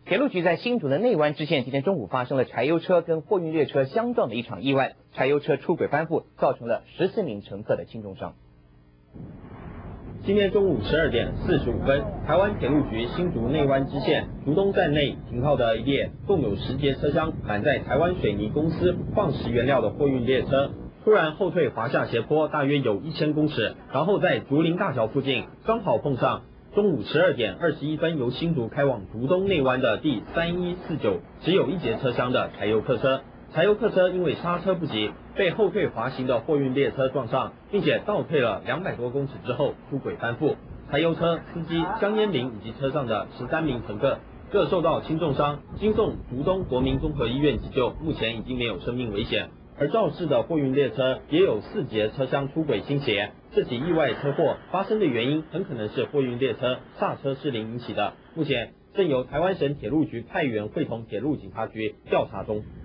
铁路局在新竹的内湾支线，今天中午发生了柴油车跟货运列车相撞的一场意外，柴油车出轨翻覆，造成了14名乘客的轻重伤。 今天中午12点45分，台湾铁路局新竹内湾支线竹东站内停靠的一列共有10节车厢满载台湾水泥公司矿石原料的货运列车，突然后退滑下斜坡，大约有1000公尺，然后在竹林大桥附近刚好碰上中午12点21分由新竹开往竹东内湾的第3149只有1节车厢的柴油客车。柴油客车因为刹车不及，被后退滑行的货运列车撞上，并且倒退了200多公尺之后出轨翻覆。柴油车司机江彦林以及车上的13名乘客各受到轻重伤，经送竹东国民综合医院急救，目前已经没有生命危险。而肇事的货运列车也有4节车厢出轨倾斜，这起意外车祸发生的原因很可能是货运列车刹车失灵引起的，目前正由台湾省铁路局派员会同铁路警察局调查中。